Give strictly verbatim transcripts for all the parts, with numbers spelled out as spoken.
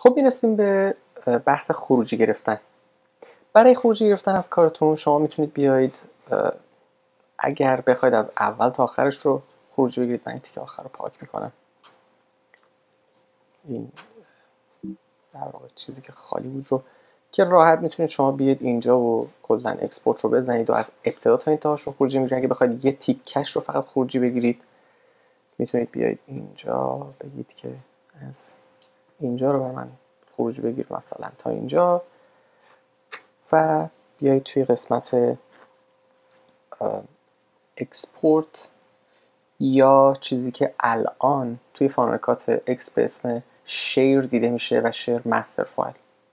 خب میرسیم به بحث خروجی گرفتن. برای خروجی گرفتن از کارتون شما میتونید بیایید، اگر بخواید از اول تا آخرش رو خروجی بگیرید. من این تیکه آخر رو پاک میکنم. این در واقع چیزی که خالی بود رو که راحت میتونید شما بیاید اینجا و کلا اکسپورت رو بزنید و از ابتدا تا انتهاش رو خروجی میگیرید. اگه بخواید یه تیکش رو فقط خروجی بگیرید میتونید بیاید اینجا بگید که از اینجا رو بر من خروجی بگیر مثلا تا اینجا و بیایید توی قسمت اکسپورت یا چیزی که الان توی فانرکات اکس به اسم شیر دیده میشه و شیر مستر فایل.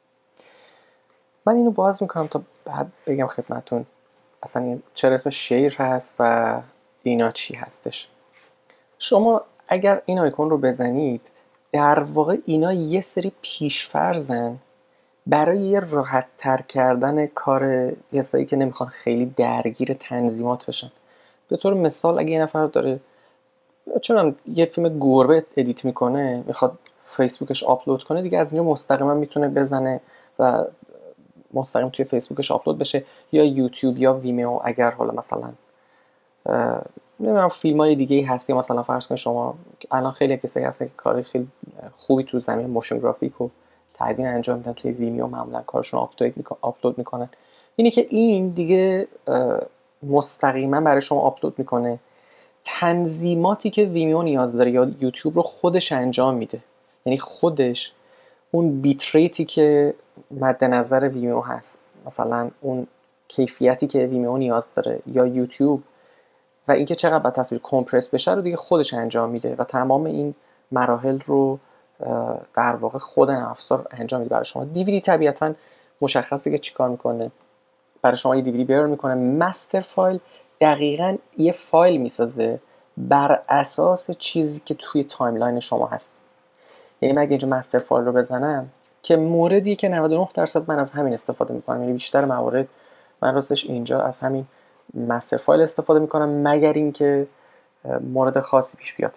من اینو باز میکنم تا بعد بگم خدمتون اصلا چرا اسم شیر هست و اینا چی هستش. شما اگر این آیکون رو بزنید در واقع اینا یه سری پیشفرضن برای یه راحت تر کردن کار کسایی که نمیخوان خیلی درگیر تنظیمات بشن. به طور مثال اگه یه نفر داره چون یه فیلم گربه ادیت میکنه میخواد فیسبوکش آپلود کنه، دیگه از اینجا مستقیما میتونه بزنه و مستقیم توی فیسبوکش آپلود بشه، یا یوتیوب یا ویمیو اگر حالا مثلا نمیدونم فیلم های دیگه ای هست، یا مثلا فرض کنید شما الان خیلی کسایی هستن که کاری خیلی خوبی تو زمین موشن گرافیک و تدوین انجام میدن توی ویمیو، معمولا کارشون آپلود میکنن. اینی که این دیگه مستقیما برای شما آپلود میکنه. تنظیماتی که ویمیو نیاز داره یا یوتیوب رو خودش انجام میده، یعنی خودش اون بیت ریتی که مد نظر ویمیو هست، مثلا اون کیفیتی که ویمیو نیاز داره یا یوتیوب و اینکه چقدر باید تصویر کمپرس بشه رو دیگه خودش انجام میده و تمام این مراحل رو در واقع خود نرم افزار انجام میده برای شما. دیویدی طبیعتا مشخصه که چیکار میکنه، برای شما یه دیویدی بیرون میکنه. مستر فایل دقیقاً یه فایل میسازه بر اساس چیزی که توی تایملاین شما هست. یعنی من اگه اینجا مستر فایل رو بزنم که موردی که نود و نه درصد من از همین استفاده میکنم، یعنی بیشتر موارد من راستش اینجا از همین مستر فایل استفاده میکنم مگر اینکه مورد خاصی پیش بیاد.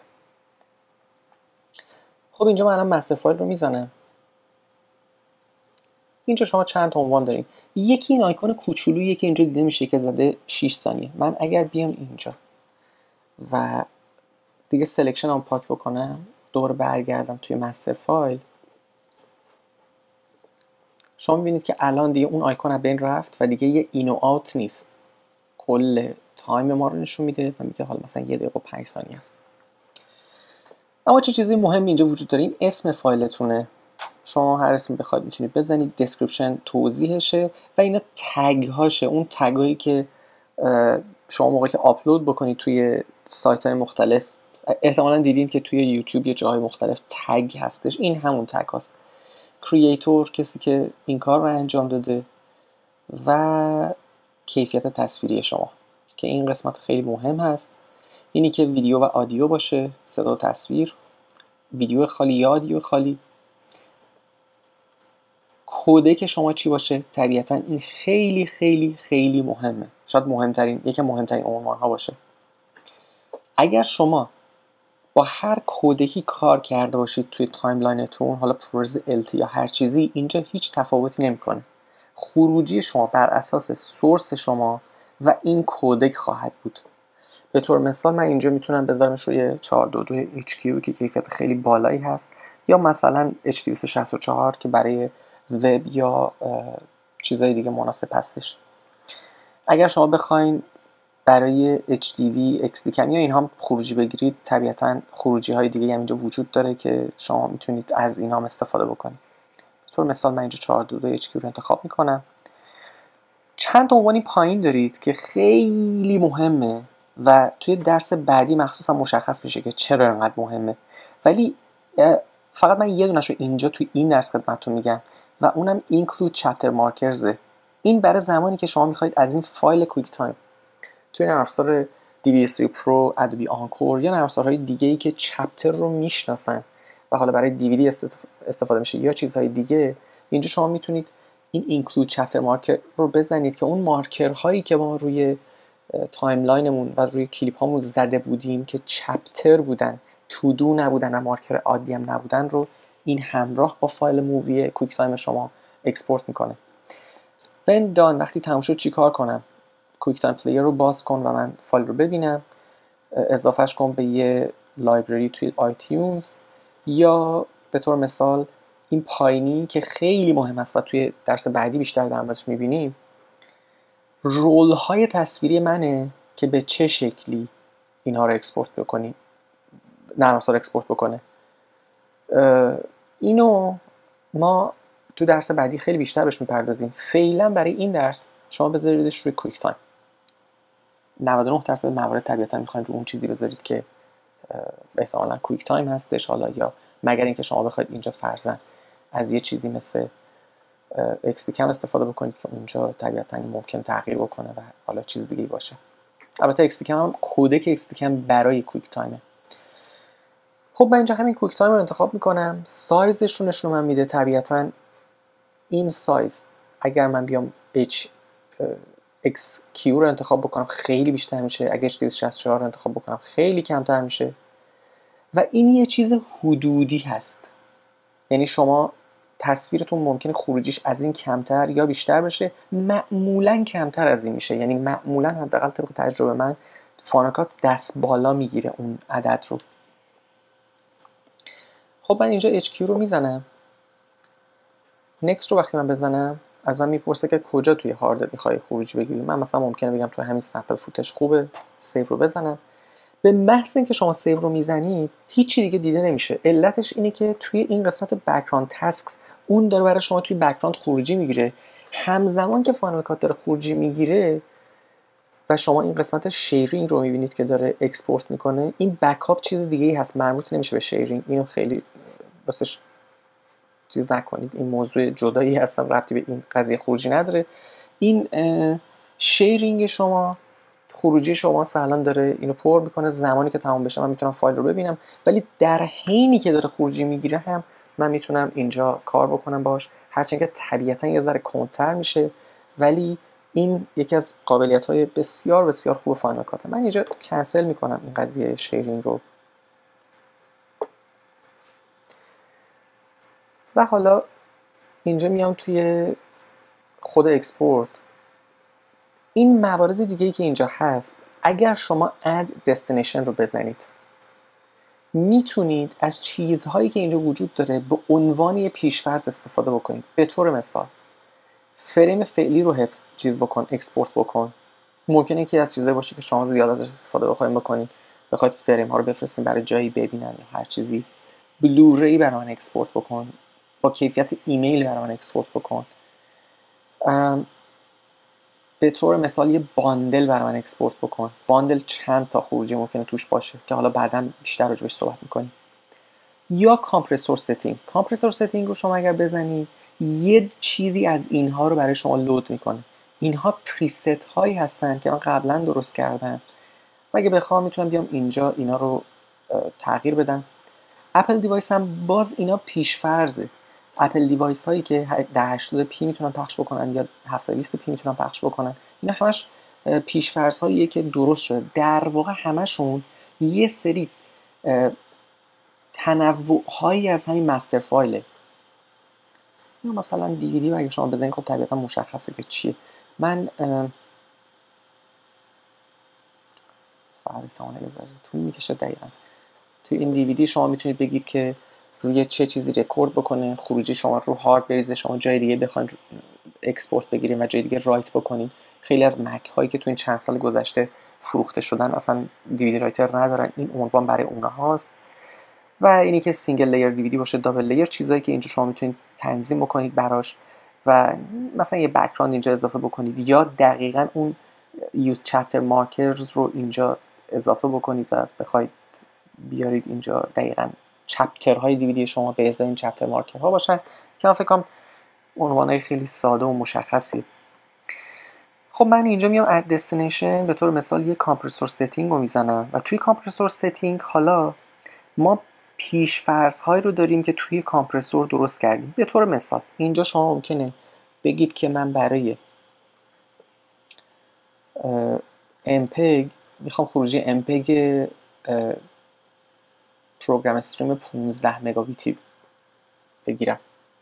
خب اینجا من الان مستر فایل رو میزنم. اینجا شما چند تا عنوان داریم. یکی این آیکون کوچولویی که اینجا دیده میشه که زده شش ثانیه. من اگر بیام اینجا و دیگه سلکشن هم پاک بکنم، دوباره برگردم توی مستر فایل، شما میبینید که الان دیگه اون آیکون از بین رفت و دیگه یه این و آوت نیست. کل تایم ما رو نشون میده و میگه حالا مثلا یه دقیقه و پنج ثانیه است. اما چه چیزی مهم اینجا وجود داره، این اسم فایلتونه. شما هر اسمی بخواید میتونید بزنید، دسکریپشن توضیحشه و اینا تگ هاشه، اون تگ هایی که شما موقعی که آپلود بکنید توی سایت های مختلف احتمالاً دیدین که توی یوتیوب یه جاهای مختلف تگ هستش. این همون تگ هاست. کریئتور کسی که این کار رو انجام داده و کیفیت تصویری شما که این قسمت خیلی مهم هست. اینی که ویدیو و آدیو باشه، صدا و تصویر، ویدیو خالی یا آدیو خالی. کودک شما چی باشه؟ طبیعتا این خیلی خیلی خیلی مهمه. شاید مهمترین، یکی مهمترین عنوان ها باشه. اگر شما با هر کودکی کار کرده باشید توی تایملاینتون، حالا پروز ال تی یا هر چیزی، اینجا هیچ تفاوتی نمیکنه. خروجی شما بر اساس سورس شما و این کودک خواهد بود. به طور مثال من اینجا میتونم بذارمش روی چهارصد و دو اچ کیو که کیفیت خیلی بالایی هست، یا مثلا اچ دی دویست و شصت و چهار که برای وب یا چیزای دیگه مناسب هستش. اگر شما بخواین برای اچ دی وی، ایکس دی کم یا اینها هم خروجی بگیرید، طبیعتا خروجی های دیگه هم اینجا وجود داره که شما میتونید از اینها هم استفاده بکنید. به طور مثال من اینجا چهارصد و دو اچ کیو رو انتخاب میکنم. چند عنوانی پایین دارید که خیلی مهمه و توی درس بعدی مخصوصا مشخص میشه که چرا اینقدر مهمه، ولی فقط من یه دونه‌شو اینجا توی این درس خدمتتون میگم و اونم include chapter markers. این برای زمانی که شما میخواید از این فایل کویک تایم توی نرم افزار دی وی اس پرو، ادوبی آنکور یا نرم افزارهای دیگه‌ای که چپتر رو میشناسن و حالا برای دیویدی استفاده میشه یا چیزهای دیگه، اینجا شما میتونید این include chapter marker رو بزنید که اون مارکرهایی که ما روی تایملاینمون و روی کلیپ هامون زده بودیم که چپتر بودن، تو دو نبودن و مارکر عادی هم نبودن رو این همراه با فایل مووی کویک تایم شما اکسپورت میکنه. when done وقتی تموم شد چی کار کنم؟ کویک تایم پلیر رو باز کن و من فایل رو ببینم، اضافهش کن به یه لایبرری توی آیتیونز، یا به طور مثال این پایینی که خیلی مهم است و توی درس بعدی بیشتر در موردش میبینیم، رول های تصویری منه که به چه شکلی اینها رو اکسپورت بکنیم، نرم افزار اکسپورت بکنه. اینو ما تو درس بعدی خیلی بیشتر بهش میپردازیم. فعلا برای این درس شما بذاریدش روی کویک تایم. نود و نه درصد موارد طبیعتا میخواین رو اون چیزی بذارید که احتمالاً کویک تایم هستش، حالا یا مگر اینکه شما بخواید اینجا فرضاً از یه چیزی مثل اکس دی کم استفاده بکنید که اونجا طبیعتا ممکن تغییر بکنه و حالا چیز دیگه باشه. البته اکس دی کم هم کودک اکس دی کم برای کویک تایمه. خب من اینجا همین کویک تایم رو انتخاب میکنم، سایزش رو نشون من میده. طبیعتا این سایز اگر من بیام اچ ایکس کیو رو انتخاب بکنم خیلی بیشتر میشه، اگر اچ دویست و شصت و چهار رو انتخاب بکنم خیلی کمتر میشه و این یه چیز حدودی هست. یعنی شما تصویرتون ممکنه خروجیش از این کمتر یا بیشتر بشه، معمولا کمتر از این میشه. یعنی معمولا حداقل طبق تجربه من فانوکات دست بالا میگیره اون عدد رو. خب من اینجا اچ کیو رو میزنم، نکست رو وقتی من بزنم از من میپرسه که کجا توی هارد میخوای خروجی بگیری. من مثلا ممکنه بگم توی همین سنپ فوتش خوبه، سیو رو بزنم. به محض اینکه شما سیو رو میزنید هیچی دیگه دیده نمیشه. علتش اینه که توی این قسمت بک‌گراند تاسکس اون داره برای شما توی بک‌گراند خروجی میگیره. همزمان که فاینال کات داره خروجی میگیره و شما این قسمت شیرینگ رو میبینید که داره اکسپورت میکنه، این بکاپ چیز دیگه ای هست، مربوط نمیشه به شیرینگ. اینو خیلی راستش چیز نکنید، این موضوع جدایی هستن، ربطی به این قضیه خروجی نداره. این شیرینگ شما، خروجی شما الان داره اینو پر میکنه. زمانی که تمام بشه من میتونم فایل رو ببینم، ولی در حینی که داره خروجی میگیره هم من میتونم اینجا کار بکنم باش، هرچند که طبیعتا یه ذره کندتر میشه، ولی این یکی از قابلیت های بسیار بسیار خوب فاینال کات. من اینجا کنسل میکنم این قضیه شیرینگ رو و حالا اینجا میام توی خود اکسپورت. این موارد دیگه‌ای که اینجا هست، اگر شما add destination رو بزنید میتونید از چیزهایی که اینجا وجود داره به عنوان یه پیش‌فرض استفاده بکنید. به طور مثال فریم فعلی رو حفظ چیز بکن، اکسپورت بکن. ممکنه یکی از چیزایی باشه که شما زیاد ازش استفاده بخواید بکنید، بخواید فریم ها رو بفرستین برای جایی ببینن یا هر چیزی. بلوری برای من اکسپورت بکن، با کیفیت ایمیل برای من اکسپورت بکن. به طور مثال یه باندل برای من اکسپورت بکن. باندل چند تا خروجی ممکنه توش باشه که حالا بعداً بیشتر راجعش صحبت میکنیم. یا کامپرسور ستینگ. کامپرسور ستینگ رو شما اگر بزنید یه چیزی از اینها رو برای شما لود میکنه. اینها پریست هایی هستن که من قبلا درست کردم و اگه بخوام میتونم بیام اینجا اینا رو تغییر بدم. اپل دیوایس هم باز اینا پیش فرضه. اپل دیوایس هایی که در هشتاد پی میتونن پخش بکنن یا هفتصد و بیست پی میتونن پخش بکنن، اینا همش پیش فرض هاییه که درست شده. در واقع همشون یه سری تنوع هایی از همین مستر فایله. مثلا دیویدی رو اگه شما بزنید خب طبیعتا مشخصه که چیه. من فرقی تمام نگذاره طول میکشه. دقیقا توی این دیویدی شما میتونید بگید که روی چه چیزی رکورد بکنه، خروجی شما رو هارد بریزه، شما جای دیگه بخواید اکسپورت بگیرید و جای دیگه رایت بکنید. خیلی از مک هایی که تو این چند سال گذشته فروخته شدن اصلا دیویدی رایتر ندارن، این عنوان برای اونها هاست. و اینی که سینگل لیر دیویدی باشه، دابل لیر، چیزایی که اینجا شما میتونید تنظیم بکنید براش و مثلا یه بک‌گراند اینجا اضافه بکنید یا دقیقاً اون یوز چپتر مارکرز رو اینجا اضافه بکنید و بخواید بیارید اینجا دقیقاً چپترهای دیویدی شما به ازای این چپتر مارکرها باشن که من فکر کنم عنوانای خیلی ساده و مشخصی. خب من اینجا میام اد دستینیشن، به طور مثال یه کامپرسور ستینگ رو میزنم و توی کامپرسور ستینگ حالا ما پیش فرض های رو داریم که توی کامپرسور درست کردیم. به طور مثال اینجا شما ممکنه بگید که من برای امپگ میخوام خروجی امپگ پروگرام استریم پانزده مگابیتی بگیرم،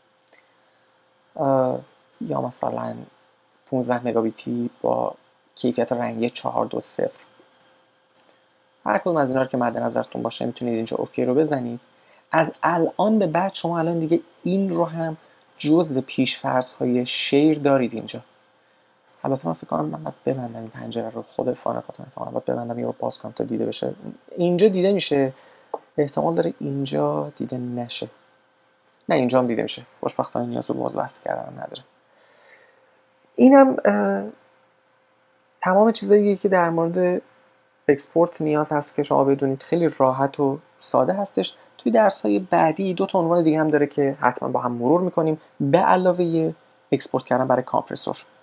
یا مثلا پانزده مگابیتی با کیفیت رنگی چهار دو صفر. هر کدوم از اینا رو که مد نظرتون باشه میتونید اینجا اوکی رو بزنید. از الان به بعد شما الان دیگه این رو هم جزو پیش‌فرض‌های شیر دارید اینجا. البته من فکر کنم من باید ببندم این پنجره رو، خود فایل کات احتمالاً باید ببندم یا باز کنم تا دیده بشه. اینجا دیده میشه، احتمال داره اینجا دیده نشه. نه اینجا هم دیده میشه، خوشبختانه نیاز به باز بسته کردن نداره. اینم تمام چیزاییه که در مورد اکسپورت نیاز هست که شما بدونید. خیلی راحت و ساده هستش. توی درس‌های بعدی دو تا عنوان دیگه هم داره که حتما با هم مرور می‌کنیم، به علاوه اکسپورت کردن برای کامپرسور.